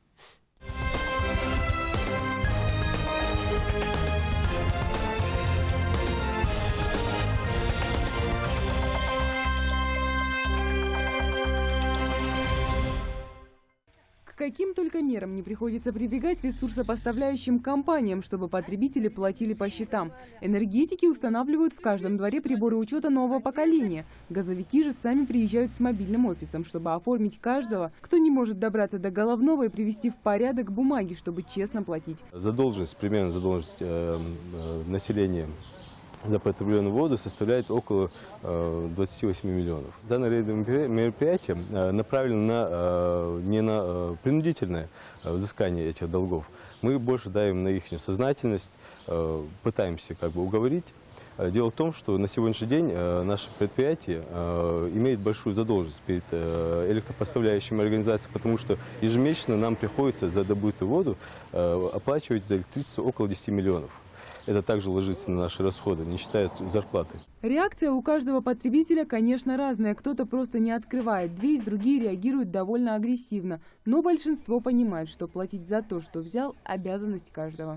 К каким только мерам не приходится прибегать ресурсопоставляющим компаниям, чтобы потребители платили по счетам. Энергетики устанавливают в каждом дворе приборы учета нового поколения. Газовики же сами приезжают с мобильным офисом, чтобы оформить каждого, кто не может добраться до головного, и привести в порядок бумаги, чтобы честно платить. Задолженность, примерно задолженность э, э, населения за потребленную воду составляет около э, двадцати восьми миллионов. Данное рейдовое мероприятие э, направлено на, э, не на э, принудительное э, взыскание этих долгов. Мы больше давим на их сознательность, э, пытаемся как бы уговорить. Дело в том, что на сегодняшний день э, наше предприятие э, имеет большую задолженность перед э, электропоставляющими организациями, потому что ежемесячно нам приходится за добытую воду э, оплачивать за электричество около десяти миллионов. Это также ложится на наши расходы, не считая зарплаты. Реакция у каждого потребителя, конечно, разная. Кто-то просто не открывает дверь, другие реагируют довольно агрессивно. Но большинство понимает, что платить за то, что взял, обязанность каждого.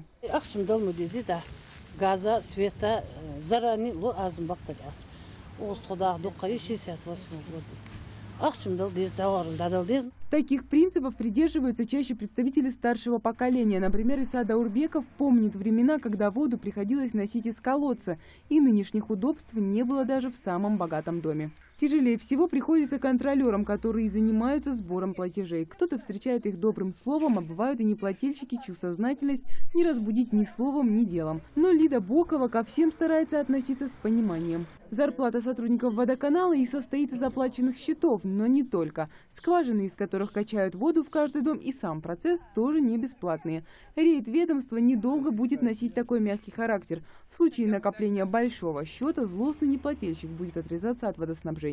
Газа, света, заранее, ло азым бактар аз. Оғыз құдағы доққари шестьдесят восьмой год. Ақшымдал дез, товарын дадал дез. Таких принципов придерживаются чаще представители старшего поколения. Например, Исада Урбеков помнит времена, когда воду приходилось носить из колодца, и нынешних удобств не было даже в самом богатом доме. Тяжелее всего приходится контролерам, которые занимаются сбором платежей. Кто-то встречает их добрым словом, а бывают и неплательщики, чью сознательность не разбудить ни словом, ни делом. Но Лида Бокова ко всем старается относиться с пониманием. Зарплата сотрудников водоканала и состоит из оплаченных счетов, но не только. Скважины, из которых качают воду в каждый дом, и сам процесс тоже не бесплатные. Рейд ведомства недолго будет носить такой мягкий характер. В случае накопления большого счета злостный неплательщик будет отрезаться от водоснабжения.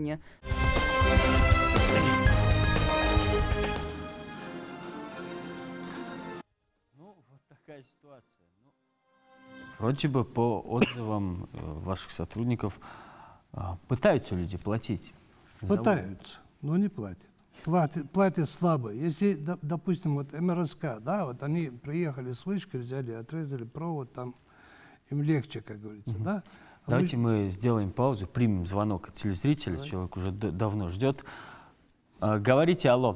Ну, вот такая ситуация. Ну, вроде бы по отзывам э, ваших сотрудников э, пытаются люди платить. Пытаются, но не платят. Платят, платят слабо. Если, допустим, вот эм эр эс ка, да, вот они приехали с вышкой, взяли, отрезали провод, там им легче, как говорится, угу. да. А Давайте мы... мы сделаем паузу, примем звонок от телезрителя, Давай. Человек уже давно ждет. А, говорите, алло.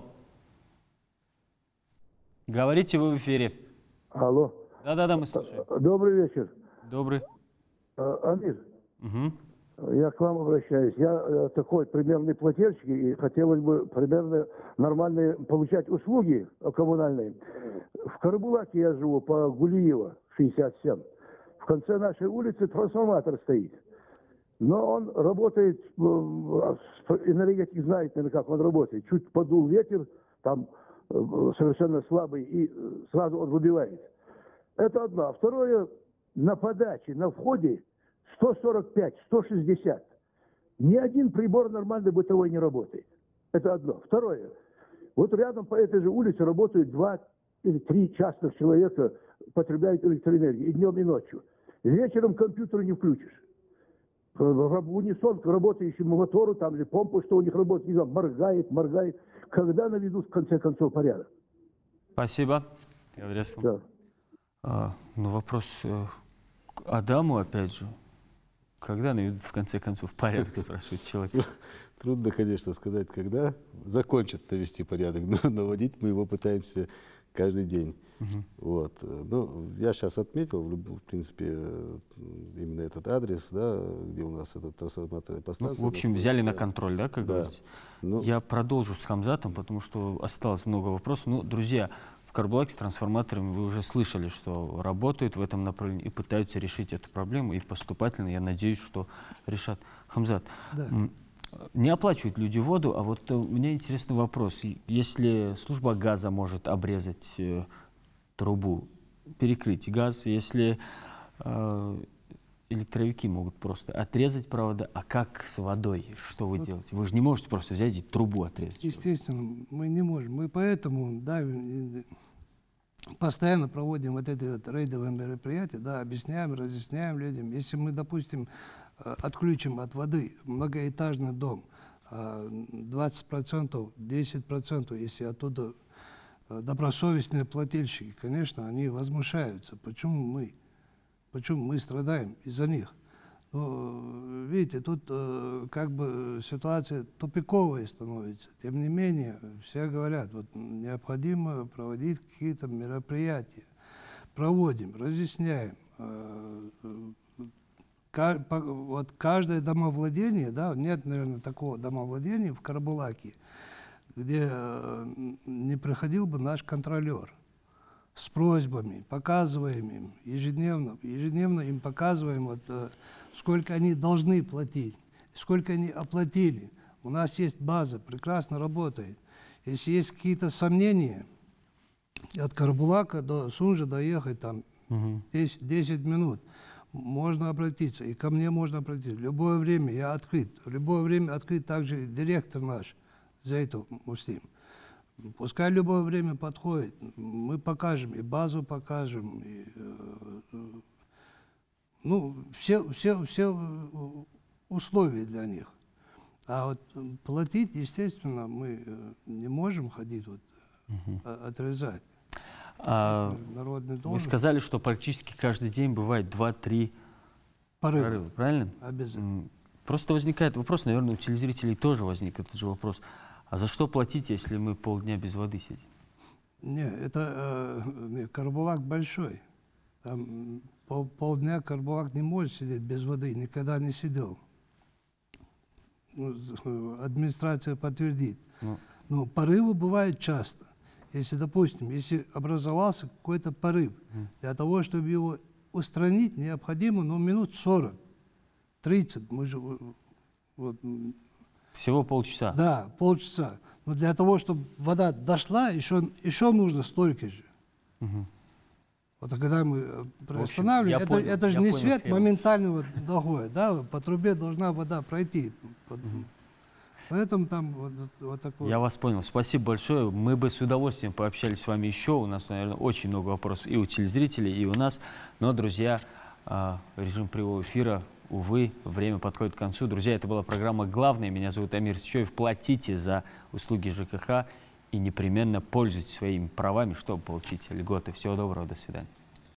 Говорите, вы в эфире. Алло. Да-да-да, мы слушаем. Добрый вечер. Добрый. А, Амир, угу. я к вам обращаюсь. Я такой примерный плательщик, и хотелось бы примерно нормальные получать услуги коммунальные. В Карабулаке я живу, по Гулиева, шестьдесят семь. В конце нашей улицы трансформатор стоит. Но он работает, энергетик знает, наверное, как он работает. Чуть подул ветер, там совершенно слабый, и сразу он выбивает. Это одно. А второе, на подаче, на входе сто сорок пять — сто шестьдесят. Ни один прибор нормальный бытовой не работает. Это одно. Второе. Вот рядом по этой же улице работают два или три частных человека, потребляют электроэнергию и днем, и ночью. Вечером компьютер не включишь. В унисон к работающему мотору, там или помпу, что у них работает, не знаю, моргает, моргает. Когда наведут в конце концов порядок? Спасибо. Да. А, ну, вопрос э, к Адаму, опять же. Когда наведут в конце концов порядок, спрашивает человек. Трудно, конечно, сказать, когда закончат навести порядок, но наводить мы его пытаемся каждый день. Uh-huh. Вот. Ну, я сейчас отметил, в принципе, именно этот адрес, да, где у нас этот трансформаторная подстанция. Ну, в общем, взяли на контроль, да, как да. говорите? Ну, я продолжу с Хамзатом, потому что осталось много вопросов. Ну, друзья, в Карабулаке с трансформаторами вы уже слышали, что работают в этом направлении и пытаются решить эту проблему, и поступательно, я надеюсь, что решат. Хамзат, да. Не оплачивают люди воду, а вот у меня интересный вопрос. Если служба газа может обрезать э, трубу, перекрыть газ, если э, электровики могут просто отрезать провода, а как с водой? Что вы вот делаете? Вы же не можете просто взять и трубу отрезать. Естественно, мы не можем. Мы поэтому да, постоянно проводим вот эти вот рейдовые мероприятия, да, объясняем, разъясняем людям. Если мы, допустим, отключим от воды многоэтажный дом, двадцать процентов, десять процентов, если оттуда добросовестные плательщики, конечно, они возмущаются. Почему мы? Почему мы страдаем из-за них? Но, видите, тут э, как бы ситуация тупиковая становится. Тем не менее, все говорят, вот необходимо проводить какие-то мероприятия. Проводим, разъясняем. Э, Вот каждое домовладение, да, нет, наверное, такого домовладения в Карабулаке, где не приходил бы наш контролер с просьбами, показываем им ежедневно, ежедневно им показываем, вот, э, сколько они должны платить, сколько они оплатили. У нас есть база, прекрасно работает. Если есть какие-то сомнения, от Карабулака до Сунжа доехать там угу. десять минут, можно обратиться, и ко мне можно обратиться. В любое время я открыт. В любое время открыт также директор наш, Зейтов Муслим. Пускай любое время подходит, мы покажем, и базу покажем, и, э, ну, все, все, все условия для них. А вот платить, естественно, мы не можем ходить, вот, угу. отрезать. А, вы сказали, что практически каждый день бывает два-три прорыва. прорыва, правильно? Обязательно. Просто возникает вопрос, наверное, у телезрителей тоже возник этот же вопрос. А за что платить, если мы полдня без воды сидим? Не, это э, Карабулак большой. Там пол, полдня Карабулак не может сидеть без воды, никогда не сидел. Ну, администрация подтвердит. Ну. Но порывы бывают часто. Если, допустим, если образовался какой-то порыв, mm. для того, чтобы его устранить, необходимо, ну, минут сорок, тридцать. Мы же, вот, всего полчаса? Да, полчаса. Но для того, чтобы вода дошла, еще, еще нужно столько же. Mm-hmm. Вот когда мы приостанавливаем, это, понял, это же не свет схему. Моментально вот доходит. Да? По трубе должна вода пройти. Mm-hmm. Поэтому там вот, вот такое. Я вас понял. Спасибо большое. Мы бы с удовольствием пообщались с вами еще. У нас, наверное, очень много вопросов и у телезрителей, и у нас. Но, друзья, режим прямого эфира, увы, время подходит к концу. Друзья, это была программа «Главное». Меня зовут Амир Чоев. Платите за услуги ЖКХ и непременно пользуйтесь своими правами, чтобы получить льготы. Всего доброго. До свидания.